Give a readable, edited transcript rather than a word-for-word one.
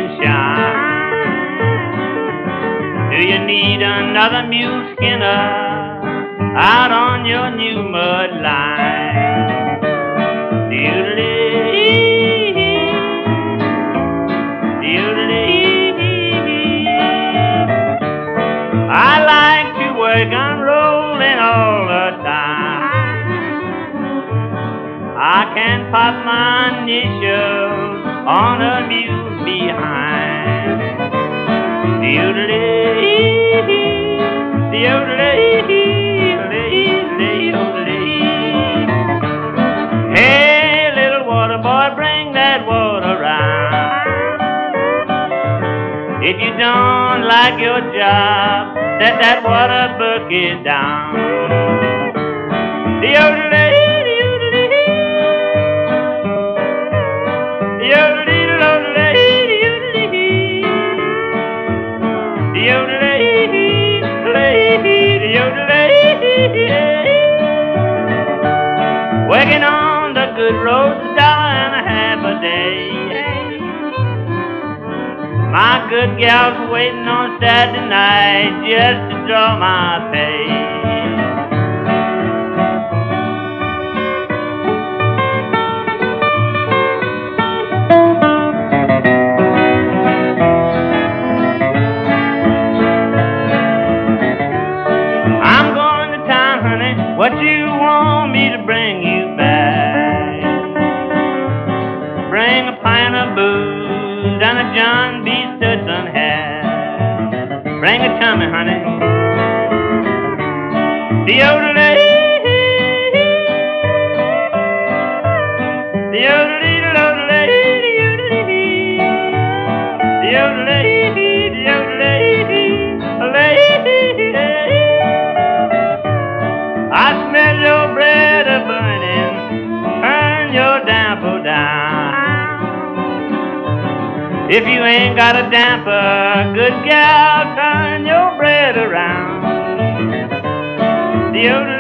can shine. Do you need another mule skinner out on your new mud line? I like to work on rolling all the time. I can pop my initials on a mule behind. Hey, little water boy, bring that water round. If you don't like your job, set that water bucket down. Working on the good road, $1.50 a day. My good gal's waiting on Saturday night just to draw my pay. I'm going to town, honey. What you want me to bring you back? Bring a pint of booze and a John B. Stetson hat. Bring it to me, honey. I smell your bread a burning. Turn your damper down. If you ain't got a damper, good gal, turn your bread around.